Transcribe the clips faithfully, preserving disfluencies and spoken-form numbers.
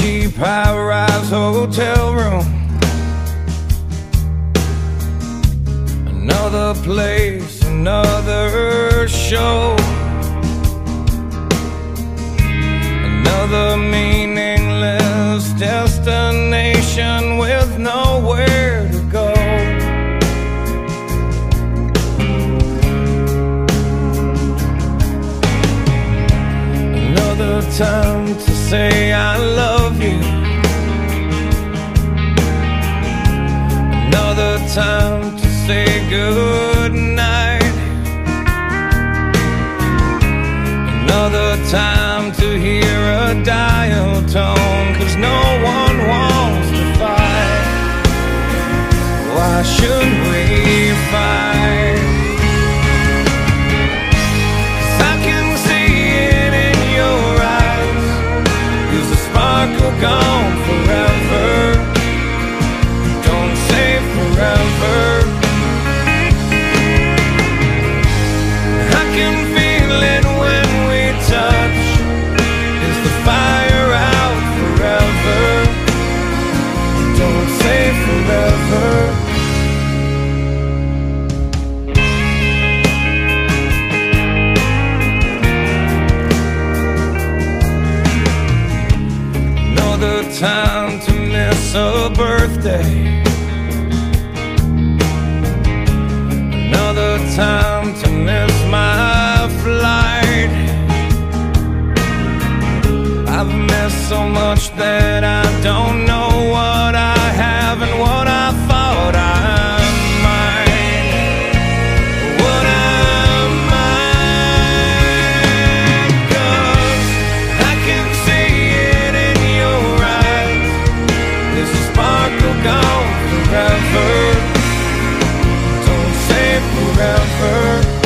cheap high-rise hotel room. Another place, another show, another meaningless destination with nowhere to go. Another time to say I love you. Another time to say good night. Another time to hear a dial tone, 'cause no one wants to fight. Why should we fight? 'Cause I can see it in your eyes. Is the sparkle gone forever? Don't say forever. I can feel it when we touch. Is the fire out forever? Don't say forever. Another time to miss a birthday. Another time to miss my flight. I've missed so much that I don't know what I have and what I thought I might. What I might, 'cause I can see it in your eyes. Is the sparkle gone forever? Don't say forever.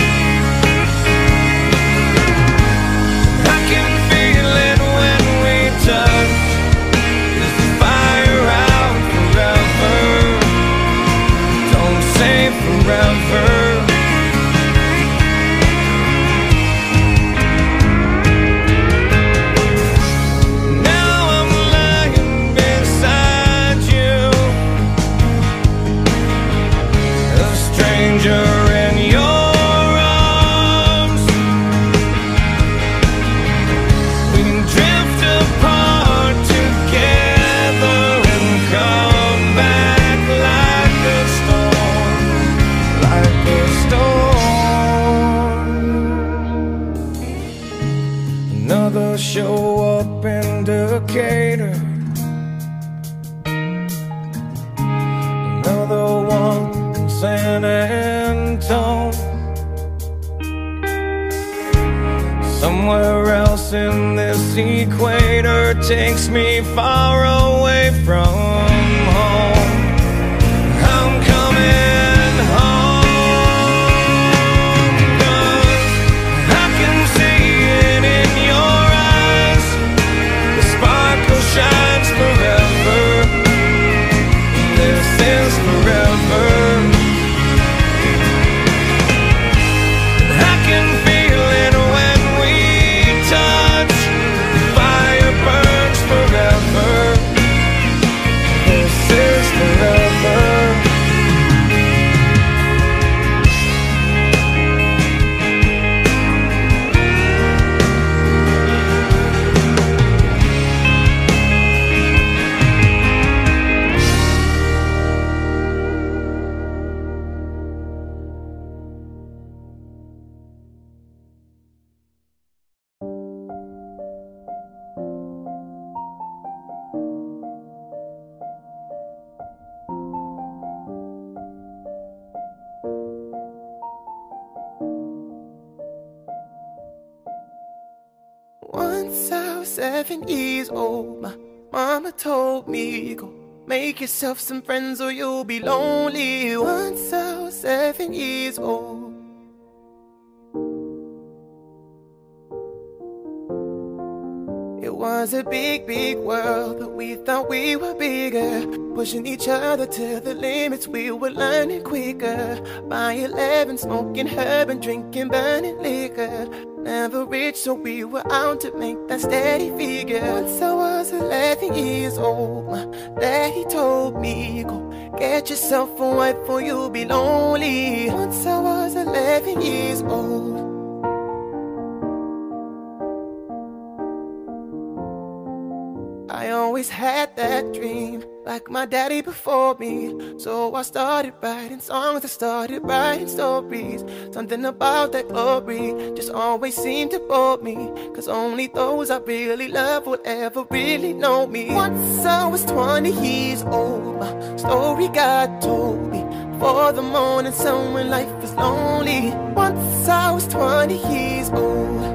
I can feel it when we touch. Is the fire out forever? Don't say forever. Now I'm lying beside you, a stranger in your arms. We can drift apart together and come back like a storm, like a storm. Another show up in Decatur. Another one in San Antone. Somewhere else in this equator takes me far away from home. I'm coming home, 'cause I can see it in your eyes. The sparkle shines forever. This is forever. I can feel it when we touch. The fire burns forever. This is forever. Once I was seven years old, my mama told me, go make yourself some friends or you'll be lonely. Once I was seven years old. It was a big, big world, but we thought we were bigger, pushing each other to the limits. We were learning quicker. By eleven, smoking herb and drinking burning liquor. Never rich, so we were out to make that steady figure. Once I was eleven years old, my daddy told me, go get yourself a wife or you'll be lonely. Once I was eleven years old. I always had that dream, like my daddy before me. So I started writing songs, I started writing stories. Something about that glory just always seemed to bore me, cause only those I really love will ever really know me. Once I was twenty years old, my story got told me. For the morning sun when life was lonely. Once I was twenty years old.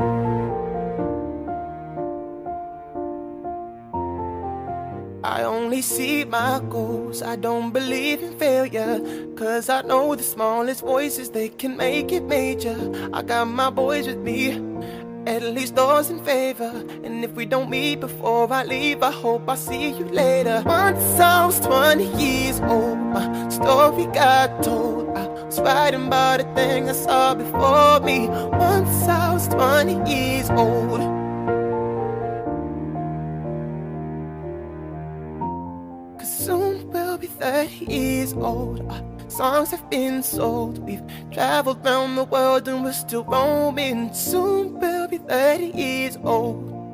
I only see my goals, I don't believe in failure, cause I know the smallest voices, they can make it major. I got my boys with me, at least those in favor. And if we don't meet before I leave, I hope I see you later. Once I was twenty years old, my story got told. I was writing about the thing I saw before me. Once I was twenty years old. Soon we'll be thirty years old. Our songs have been sold. We've traveled around the world and we're still roaming. Soon we'll be thirty years old.